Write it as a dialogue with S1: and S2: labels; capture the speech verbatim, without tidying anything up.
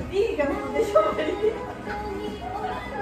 S1: B がなんでしょうか。